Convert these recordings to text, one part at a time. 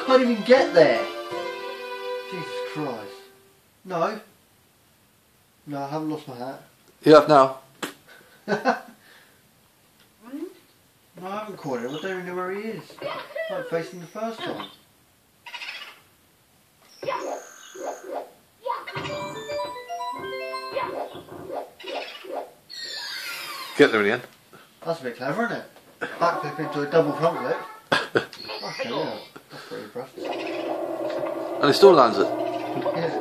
can't even get there. Jesus Christ. No. No, I haven't lost my hat. You have now. No, I haven't caught him. I don't even know where he is. Like facing the first time. Get there in the end. That's a bit clever, isn't it? Backflip into a double front flip. Okay, yeah. That's pretty impressive. And it still lands it. Yeah.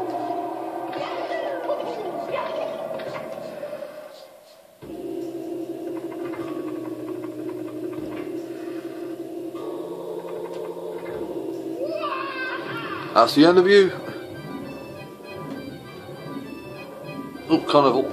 That's the end of you. Oh, carnival.